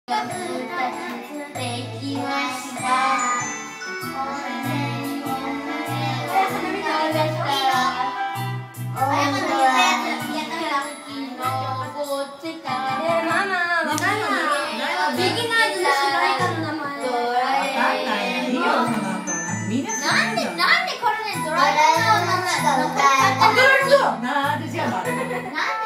が2つできました。おめでとうございました。ママ、わかんない。ビギナーズの主題歌の名前。なんでこれね、ドラえもんの名前なのか。 なるじゃん。